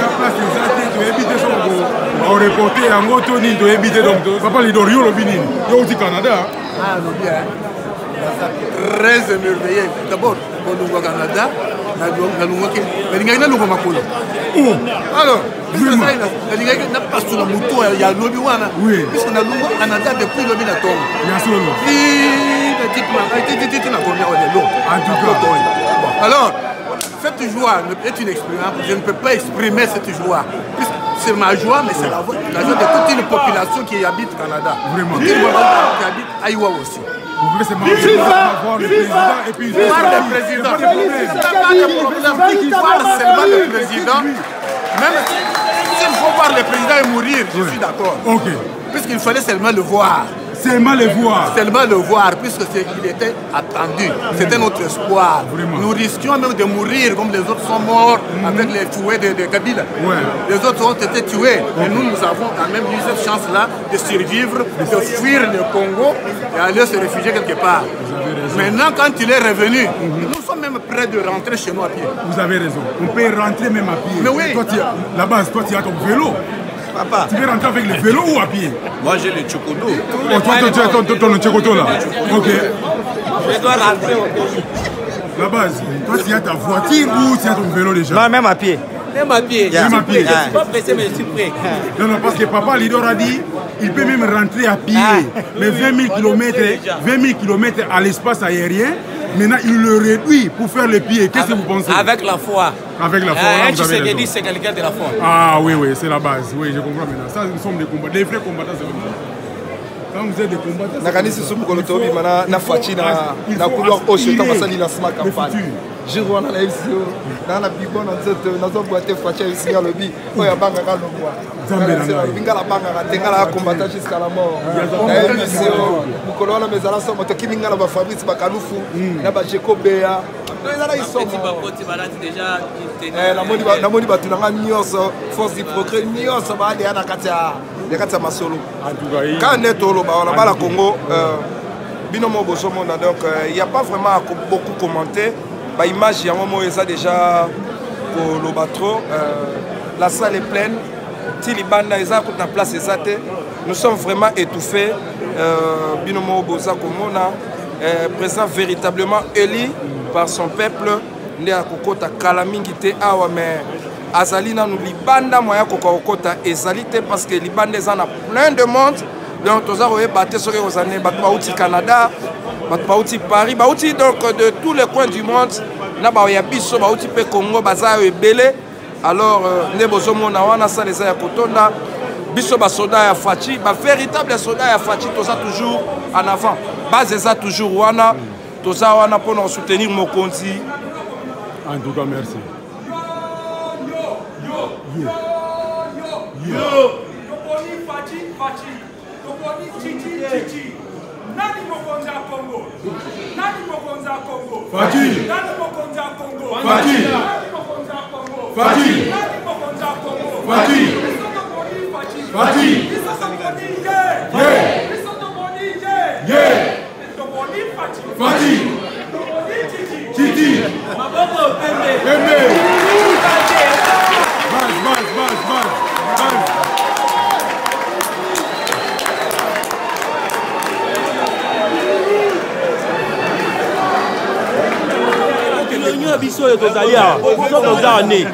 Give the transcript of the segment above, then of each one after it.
place exacte, tu habites son on reporté en auto ni tu habites donc papa les Dorio Lobini, yo au Canada. Ah non bien. Très émerveillé. D'abord, quand nous voyons au Canada, alors, n'a pas sur la moto, il y a l'objet. Oui. Puisqu'on a le Canada depuis le Minaton. Bien sûr. Alors, cette joie est une expérience. Je ne peux pas exprimer cette joie. C'est ma joie, mais c'est la joie de toute une population qui habite au Canada. Vraiment. Qui habite à Iowa aussi. Vous voulez seulement voir le président et puis voir le président. Pas de problème. Voir seulement le président. Même s'il faut voir le président et mourir, je suis d'accord. Ok. Puisqu'il fallait seulement le voir. Seulement le voir. Seulement le voir, puisqu'il était attendu. C'était notre espoir. Vraiment. Nous risquions même de mourir comme les autres sont morts avec les fouets de Kabila. Ouais. Les autres ont été tués. Et nous avons quand même eu cette chance-là de survivre, de fuir le Congo et aller se réfugier quelque part. Maintenant, quand il est revenu, nous sommes même prêts de rentrer chez nous à pied. Vous avez raison. On peut rentrer même à pied. Mais oui. Toi, la base, toi, tu as ton vélo. Papa. Tu veux rentrer avec le vélo ou à pied? Moi j'ai le chocodo. Oh, toi tu as ton chocodo là. Ok. Je dois rentrer au pays. La base, toi tu as ta voiture ou tu as ton vélo déjà? Non, même à pied. Même à pied. Même à pied. Je suis pas pressé, mais je suis prêt. Non, non, parce que papa Lidor a dit il peut même rentrer à pied. Mais 20 000 km à l'espace aérien. Maintenant, il le réduit pour faire le pied. Qu'est-ce que vous pensez? Avec la foi. Avec la foi. Un qui s'est dit, c'est quelqu'un de la foi. Ah oui, oui, c'est la base. Oui, je comprends maintenant. Ça, nous sommes des combattants. Les vrais combattants, c'est comme ça. Quand vous êtes des combattants, Nakani c'est soumu kolotobi mana na fachi na couloir oche tant pasali la sma campagne. Jiro na FCO na bibon na nzoto na zo boite fachi ici lobi oya banga ka lobwa. Binga la banga ka tenga la combattant jusqu'à la mort. Na FCO mukolo na mezala so moto kiminga na ba Fabrice Bakalufu na ba Jeko Bea. Na moni batu na nyonso force du progrès nyonso ba de na kati ya masolo. Quand on est au Loba, Congo, il n'y a pas vraiment beaucoup commenté. Bah, image, il y a un moment où ça déjà au Lobatro. La salle est pleine. Tilibanda, ils ont la place. Nous sommes vraiment étouffés. Binomo Boza Komona, présent véritablement élu par son peuple. Né à Kokota Kalamingite Awa, mais Azalina nous libanda moya kokota ezalité parce que libanda en a plein de monde. Donc tous les battre sur les années battre Canada, battre Paris, battre donc de tous les coins du monde. Na ba ya biso battre pe Congo baza ebele. Alors ne bozomo na wana ça les ya kotonda biso ba soda ya fachi, ba véritable soda ya fachi tous toujours en avant. Base ça toujours wana, tous wana pour nous soutenir Mokonzi. En tout cas merci. Yo, Toponi Fachi, Toponi Chichi. Nani Mokonza Congo? Nani Mokonza Congo? Fachi. Nani Mokonza Congo? Fachi. Nani Mokonza Congo? Fachi. Nani Mokonza Congo? Fachi. Fachi. Toponi Fachi. Fachi. Chichi. Maboko Pembe. Bas. biso yo tozali awa biso toza ne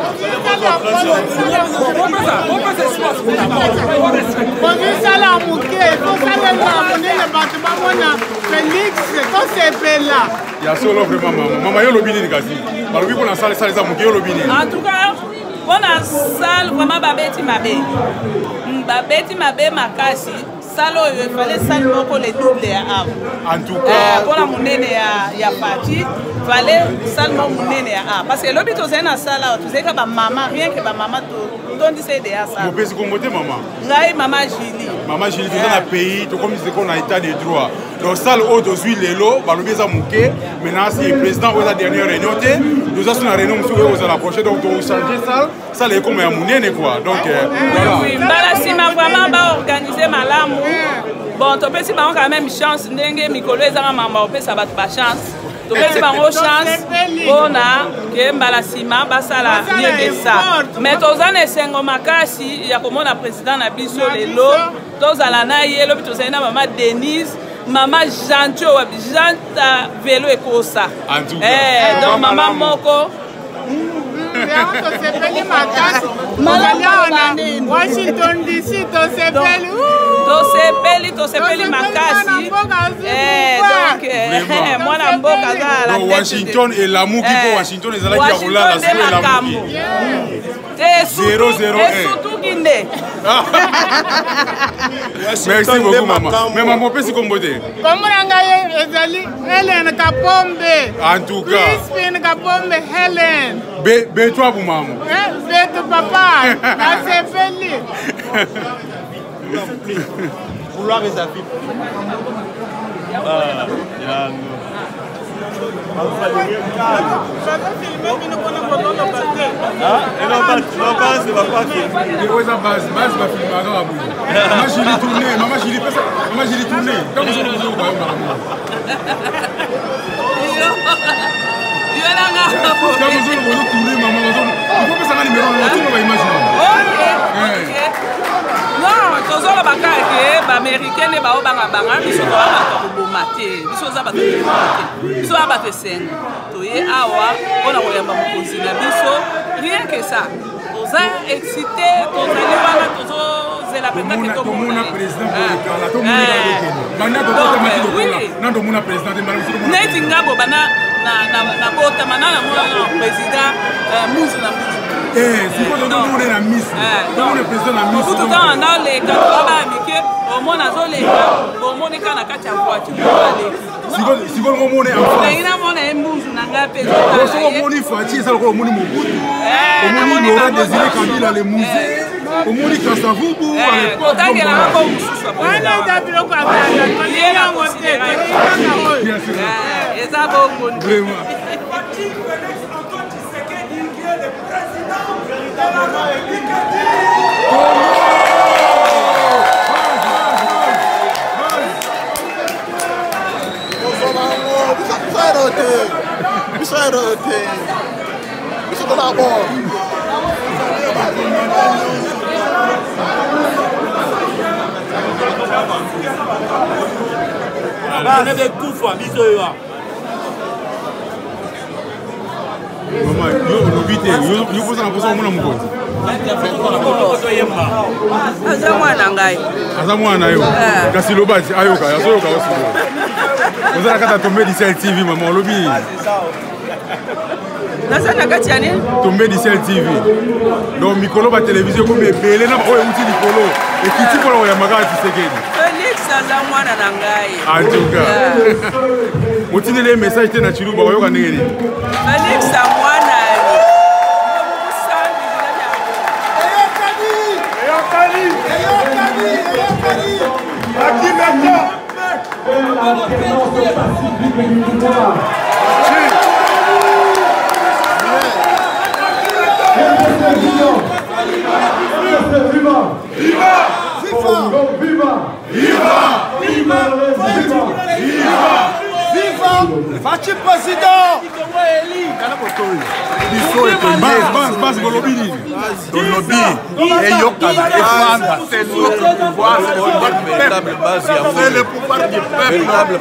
bozosala moke tosalela monene bato bamona Félix tosepela ya solo vraiment mama yo lobi nini kasi balobi mpona sala eza moke yo lobi nini en tout cas mpona sale vraiment babeti mabe makasi salo oyo efale sale moko le double ya awa en tout cas mpona monene ya Fachi fale sale moko monene ya awa parce que lobi tozali na sala awa tozali ka bamama rien que bamama tondisa ede ya sala mopesi kombo te mama ngai mama Julie toza na pays tokomiseko na état de droit donc sale oyo tozwi lelo balobi eza moke maintenant si président oyo eza dernière réunion te toza so na réunion mosusu oyo kozala prochain donc tochange sale ekoma ya monene quoi donc mbala nsima vraiment baorganize malamu bon topesi bango quand même chance ndenge mikolo ezanga mamba opesa bato bachance topesi bango chance mpona ke mbala nsima basala liebesa mais toza na esengo makasi ya komona président na biso lelo tozala na ye elobi tozali na mama Denise mama Janti oyo janta velo ekosa donc mama moko tosepeli makasi Washington DC tosepeli makasi donc mwana mboka aza la Washington elamuki mpo Washington ezalaki ya kolala siko elamuki esutuki nde merci beaucoup mama mais mama opesi kombo te kombo na ngai ezali Helen Kapombe en tout cas Crispin Kapombe Helen betwa bumamo betu papa nasepeli vouloir les avis. non, tozolo bakake baaméricain ne baobangabanga biso toa bato koboma te biso oza bato koboma te biso oya bato esengo toye awa mpona koyamba mokonzi na biso rien que ça toza excité tozali wana tozozela mpenza ke neti ngambo bana na botama na mona président muzu na muzu mobutuka na oleka toba mike omona azoleka omoneka na kati ya voiture olengi namona ye mbuzu na ngai mpe omoni Faci eza lokola omoni Mobutu omoni Laurent Désiré Kabila le musée omoni Kasavubu otangelaka ko mosusu eza bongo Bana de kufa biso yo. Mama, yo lobite, yo posa na posa mona mukonzi. aza mwana ngai. Aza mwana yo. Kasi lobati ayoka, yasoyoka osiko. Oza na kata tombe di Ciel TV mama lobi. Naza na kati ya nini? Tombe di Ciel TV. Donc mikolo ba télévision comme ebele na oyo uti likolo. Ekiti polo ya magati Tshisekedi. Felix aza mwana na ngai. En tout cas. Motine les messages te na Chiluba bayoka ndenge nini? Felix mwana Faci président. Base Golobini. Dolobi et Yoka défendre c'est notre pouvoir, c'est le pouvoir du peuple,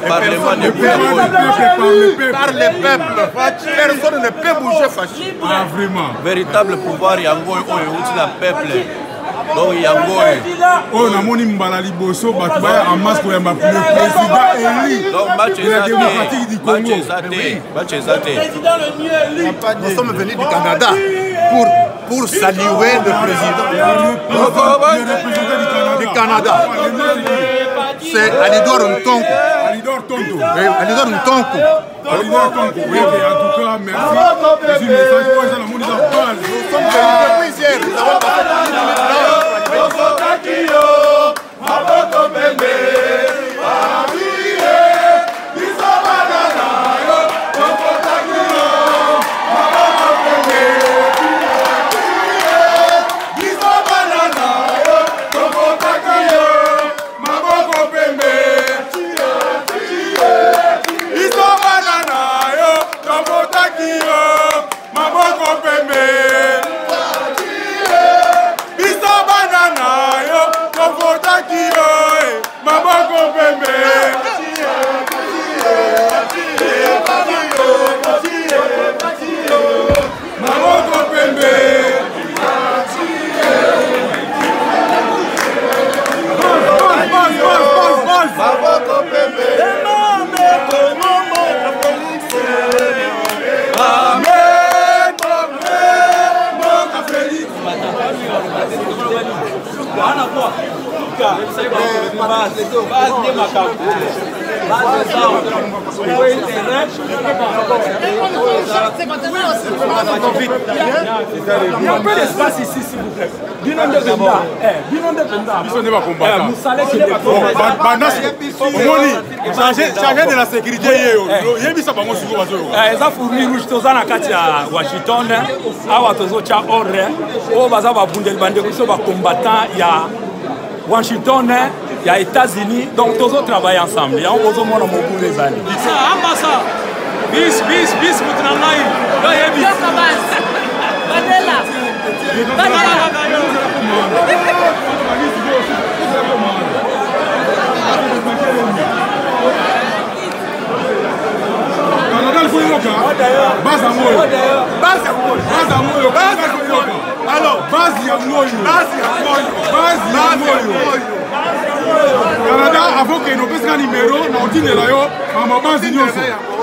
par le peuple. Personne ne peut bouger Faci. Ah vraiment. Véritable pouvoir yango oyo uti na peuple. Donc yango oyo namoni mbala liboso bato baya en masse pour yamba le président élu de la démocratique du Congo. Nous sommes venus du Canada pour saluer le président du Canada. C'est Alidor Ntonko. Alidor Tonto. Alidor Ntonko. Alidor Tonko. Oui, en tout cas, merci. C'est un message pour les gens de base. Nous sommes venus depuis hier. Nous avons Il y a un peu d'espace ici, s'il vous plaît. Binon de Benda. Binon de Benda. Biso ne va combattre. Moussale qui est chargé de la sécurité. Il y a mis ça par mon sucre. Eza fourmi rouge tozana kati ya Washington. Awa tozo cha ordre. O baza ba bundel bande ko ba combattant ya Washington ya États-Unis. Donc tozo travailler ensemble. Ya ozo mona mo bule zali. Ambassa. Bis mutranai. Yo yebi. Badela. Canada avant que nous puissions numéro na otine la yo ma base nyonso.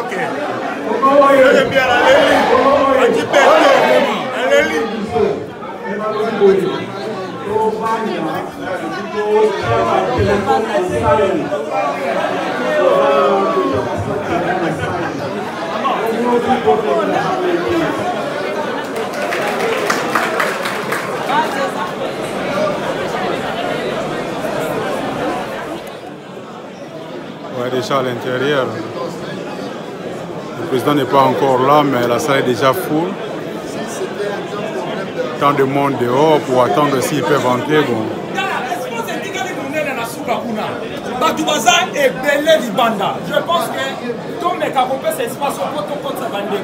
Ouais, déjà à l'intérieur. Le président n'est pas encore là, mais la salle est déjà full. Tant de monde dehors pour attendre s'ils peuvent entrer. Bon. Je pense que tout le monde peut s'espace au côté de sa bande.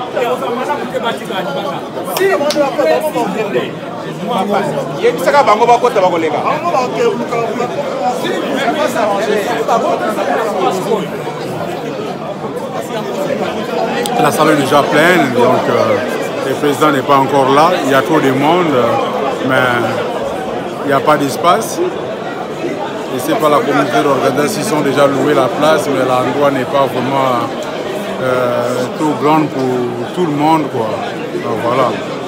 La salle est déjà pleine, donc le président n'est pas encore là. Il y a trop de monde, mais il n'y a pas d'espace. Et c'est pas la communauté d'organisation, ils ont déjà loué la place, mais l'endroit n'est pas vraiment trop grand pour tout le monde, quoi. Donc, voilà.